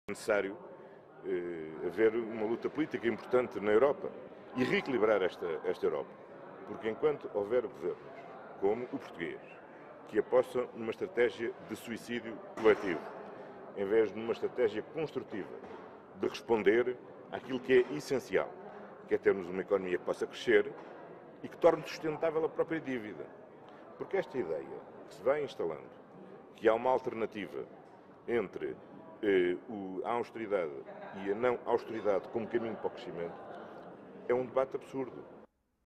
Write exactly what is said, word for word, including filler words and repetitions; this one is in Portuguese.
É necessário eh, haver uma luta política importante na Europa e reequilibrar esta, esta Europa. Porque enquanto houver governos, como o português, que apostam numa estratégia de suicídio coletivo, em vez de numa estratégia construtiva de responder àquilo que é essencial, que é termos uma economia que possa crescer e que torne sustentável a própria dívida. Porque esta ideia que se vai instalando, que há uma alternativa entre eh, o, a austeridade e a não austeridade como caminho para o crescimento, é um debate absurdo.